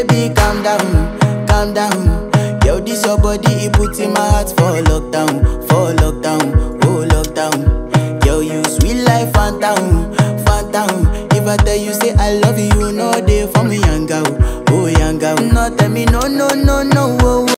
baby, calm down, calm down. Yo, this your body, it puts in my heart for lockdown, oh lockdown. Yo, you sweet life, phantom, phantom. If I tell you say I love you, you know they for me, young girl, oh young girl. No, tell me no, no, no, no, oh.